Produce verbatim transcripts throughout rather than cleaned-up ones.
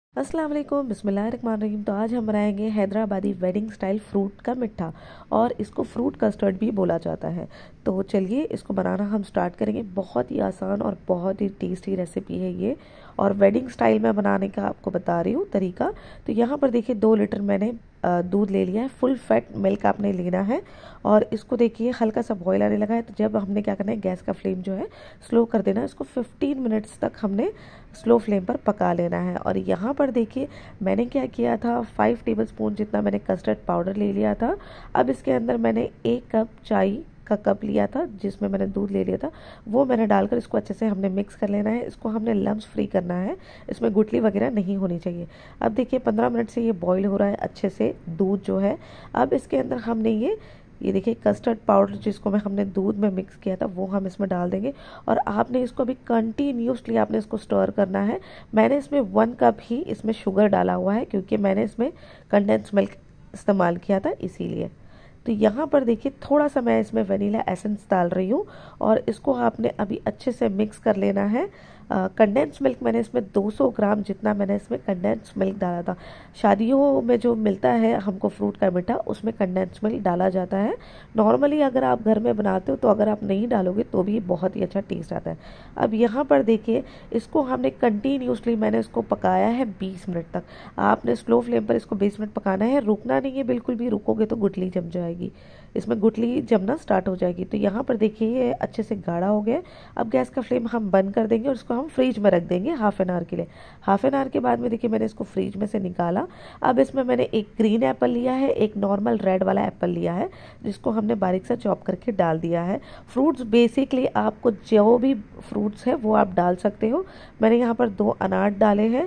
अस्सलाम वालेकुम, बिस्मिल्लाहिर्रहमानिर्रहीम। तो आज हम बनाएंगे हैदराबादी वेडिंग स्टाइल फ्रूट का मिठा और इसको फ्रूट कस्टर्ड भी बोला जाता है। तो चलिए इसको बनाना हम स्टार्ट करेंगे। बहुत ही आसान और बहुत ही टेस्टी रेसिपी है ये, और वेडिंग स्टाइल में बनाने का आपको बता रही हूँ तरीका। तो यहाँ पर देखिए दो लीटर मैंने दूध ले लिया है। फुल फैट मिल्क आपने लेना है और इसको देखिए हल्का सा बॉयल आने लगा है। तो जब हमने क्या करना है, गैस का फ्लेम जो है स्लो कर देना है। इसको फिफ्टीन मिनट्स तक हमने स्लो फ्लेम पर पका लेना है। और यहाँ पर देखिए मैंने क्या किया था, फाइव टेबल स्पून जितना मैंने कस्टर्ड पाउडर ले लिया था। अब इसके अंदर मैंने एक कप चाय का कप लिया था जिसमें मैंने दूध ले लिया था, वो मैंने डालकर इसको अच्छे से हमने मिक्स कर लेना है। इसको हमने लम्स फ्री करना है, इसमें गुठली वगैरह नहीं होनी चाहिए। अब देखिए पंद्रह मिनट से ये बॉईल हो रहा है अच्छे से दूध जो है। अब इसके अंदर हमने ये ये देखिए कस्टर्ड पाउडर जिसको मैं हमने दूध में मिक्स किया था वो हम इसमें डाल देंगे। और आपने इसको अभी कंटिन्यूसली आपने इसको स्टर करना है। मैंने इसमें वन कप ही इसमें शुगर डाला हुआ है क्योंकि मैंने इसमें कंडेंस मिल्क इस्तेमाल किया था इसीलिए। तो यहाँ पर देखिए थोड़ा सा मैं इसमें वनीला एसेंस डाल रही हूँ और इसको आपने अभी अच्छे से मिक्स कर लेना है। कंडेंस मिल्क मैंने इसमें दो सौ ग्राम जितना मैंने इसमें कंडेंस मिल्क डाला था। शादियों में जो मिलता है हमको फ्रूट का मीठा उसमें कंडेंस मिल्क डाला जाता है। नॉर्मली अगर आप घर में बनाते हो तो अगर आप नहीं डालोगे तो भी बहुत ही अच्छा टेस्ट आता है। अब यहाँ पर देखिए इसको हमने कंटिन्यूसली मैंने इसको पकाया है बीस मिनट तक। आपने स्लो फ्लेम पर इसको बीस मिनट पकाना है, रुकना नहीं है बिल्कुल भी। रुकोगे तो गुठली जम जाएगी, इसमें गुठली जमना स्टार्ट हो जाएगी। तो यहाँ पर देखिए ये अच्छे से गाढ़ा हो गया। अब गैस का फ्लेम हम बंद कर देंगे और इसको हम फ्रीज में रख देंगे हाफ एन आवर के लिए। हाफ एन आवर के बाद में देखिए मैंने इसको फ्रीज में से निकाला। अब इसमें मैंने एक ग्रीन एप्पल लिया है, एक नॉर्मल रेड वाला एप्पल लिया है जिसको हमने बारीक सा चॉप करके डाल दिया है। फ्रूट्स बेसिकली आपको जो भी फ्रूट्स है वो आप डाल सकते हो। मैंने यहाँ पर दो अनार डाले हैं।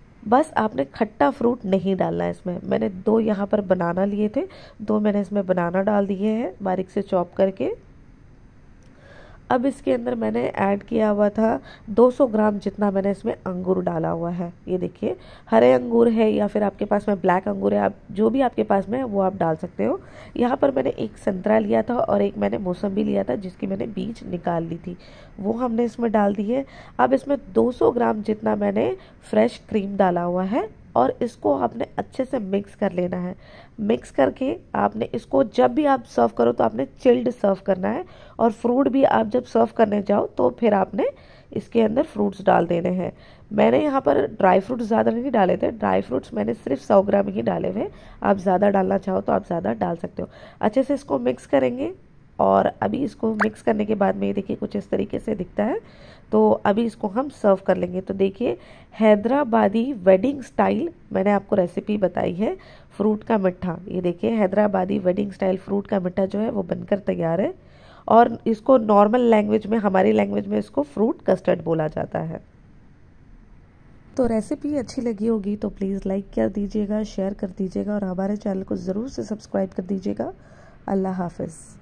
बस आपने खट्टा फ्रूट नहीं डालना है इसमें। मैंने दो यहाँ पर बनाना लिए थे, दो मैंने इसमें बनाना डाल दिए हैं बारीक से चॉप करके। अब इसके अंदर मैंने ऐड किया हुआ था दो सौ ग्राम जितना मैंने इसमें अंगूर डाला हुआ है। ये देखिए हरे अंगूर है या फिर आपके पास में ब्लैक अंगूर है, आप जो भी आपके पास में है वो आप डाल सकते हो। यहाँ पर मैंने एक संतरा लिया था और एक मैंने मौसम्बी लिया था जिसकी मैंने बीज निकाल ली थी, वो हमने इसमें डाल दी है। अब इसमें दो सौ ग्राम जितना मैंने फ्रेश क्रीम डाला हुआ है और इसको आपने अच्छे से मिक्स कर लेना है। मिक्स करके आपने इसको जब भी आप सर्व करो तो आपने चिल्ड सर्व करना है। और फ्रूट भी आप जब सर्व करने जाओ तो फिर आपने इसके अंदर फ्रूट्स डाल देने हैं। मैंने यहाँ पर ड्राई फ्रूट्स ज़्यादा नहीं डाले थे, ड्राई फ्रूट्स मैंने सिर्फ सौ ग्राम ही डाले हुए। आप ज़्यादा डालना चाहो तो आप ज़्यादा डाल सकते हो। अच्छे से इसको मिक्स करेंगे और अभी इसको मिक्स करने के बाद में ये देखिए कुछ इस तरीके से दिखता है। तो अभी इसको हम सर्व कर लेंगे। तो देखिए हैदराबादी वेडिंग स्टाइल मैंने आपको रेसिपी बताई है फ्रूट का मिठा। ये देखिए हैदराबादी वेडिंग स्टाइल फ्रूट का मिठा जो है वो बनकर तैयार है। और इसको नॉर्मल लैंग्वेज में, हमारी लैंग्वेज में इसको फ्रूट कस्टर्ड बोला जाता है। तो रेसिपी अच्छी लगी होगी तो प्लीज़ लाइक कर दीजिएगा, शेयर कर दीजिएगा और हमारे चैनल को ज़रूर से सब्सक्राइब कर दीजिएगा। अल्लाह हाफिज़।